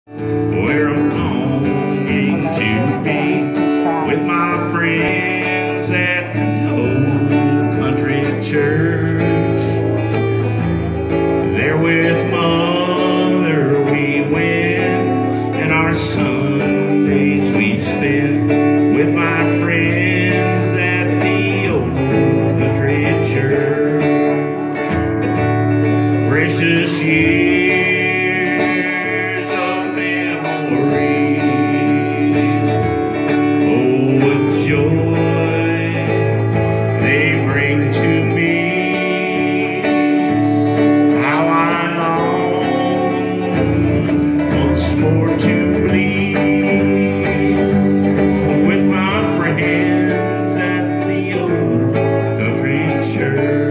where I'm longing to be with my friends at the old country church. There with Mother we went, and our Sundays we spent with my friends at the old country church. Precious years of memory, oh, what joy they bring to me. How I long once more to bleed with my friends at the old country church.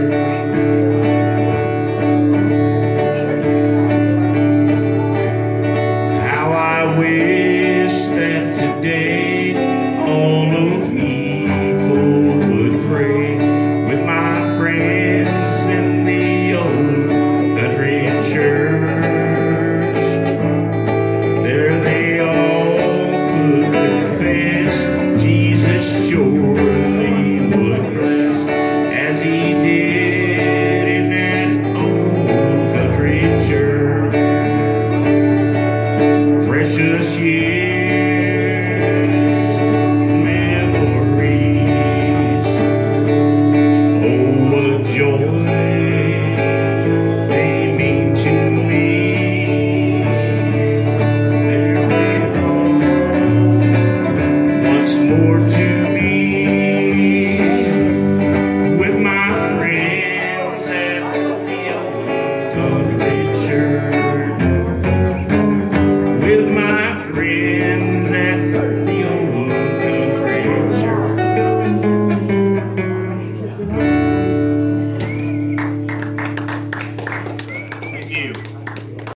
Wish that today all of people would pray with my friends in the old country church. There they all could confess Jesus surely would bless, as he did in that old country church. Precious years